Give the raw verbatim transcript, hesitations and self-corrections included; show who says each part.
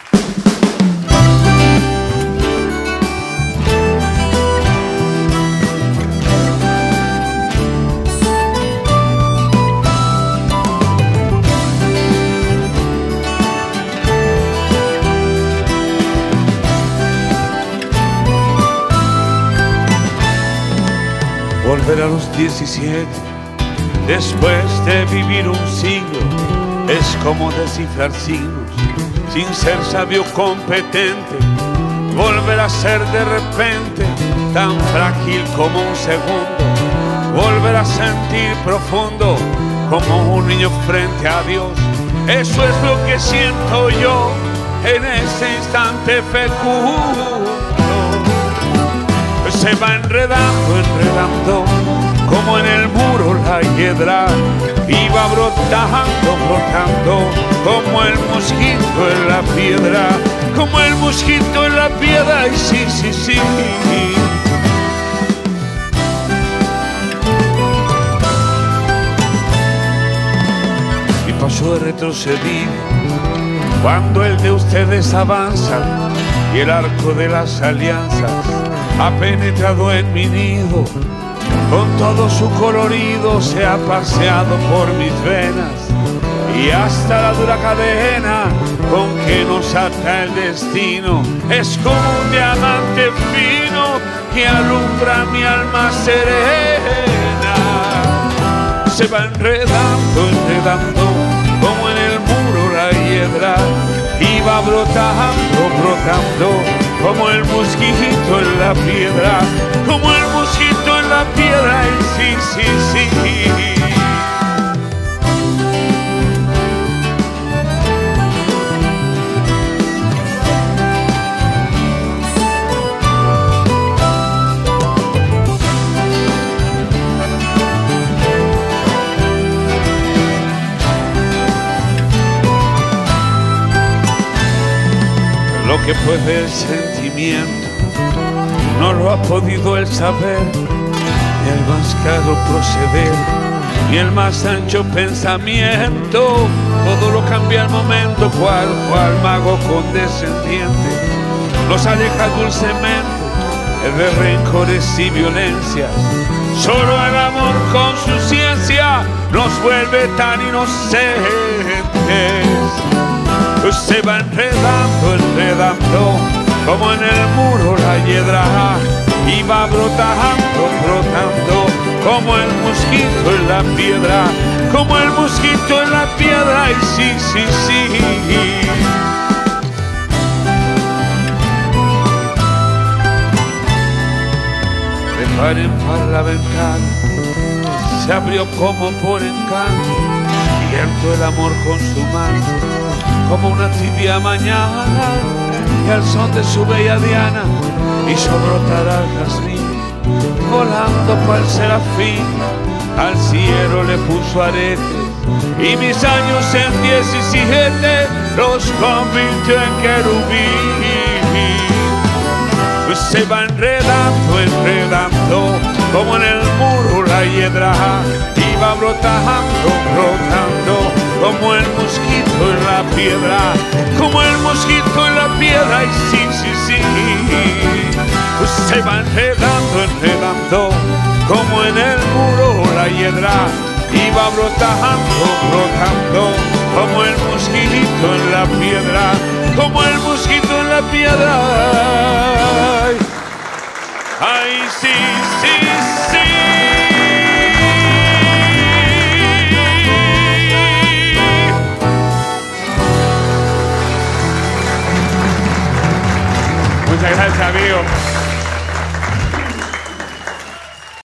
Speaker 1: Volver a los diecisiete, después de vivir un siglo, es como descifrar signos, sin ser sabio competente. Volver a ser de repente tan frágil como un segundo, volver a sentir profundo como un niño frente a Dios. Eso es lo que siento yo en ese instante fecundo. Se va enredando, enredando, como en el muro la hiedra, y va brotando, brotando, como el mosquito en la piedra, como el mosquito en la piedra, y sí, sí, sí. Mi paso de retrocedir cuando el de ustedes avanza y el arco de las alianzas ha penetrado en mi nido, con todo su colorido se ha paseado por mis venas, y hasta la dura cadena con que nos ata el destino es como un diamante fino que alumbra mi alma serena. Se va enredando, enredando, como en el muro la hiedra, y va brotando, brotando, como el mosquito en la piedra, como el mosquito en la piedra, y sí, sí, sí. Lo que puede el sentimiento no lo ha podido el saber, ni el más caro proceder, ni el más ancho pensamiento. Todo lo cambia al momento, cual, cual mago condescendiente nos aleja dulcemente de rencores y violencias. Solo el amor con su ciencia nos vuelve tan inocentes. Se va enredando, enredando, como en el muro la hiedra, y va brotando, brotando, como el mosquito en la piedra, como el mosquito en la piedra, y sí, sí, sí. De par en par la ventana se abrió como por encanto, abierto el amor con su mano, como una tibia mañana, y al son de su bella diana hizo brotar al jazmín, volando cual serafín, al cielo le puso aretes, y mis años en diecisiete los convirtió en querubín. Pues se va enredando, enredando, como en el muro la hiedra, y va brotando, brotando, como el mosquito en la piedra, como el mosquito en la piedra, y sí, sí, sí. Pues se va enredando, enredando, como en el muro la hiedra, y va brotando, brotando, como el mosquito en la piedra, como el mosquito en la piedra. Ay, sí, sí, sí.
Speaker 2: Muchas gracias, amigo.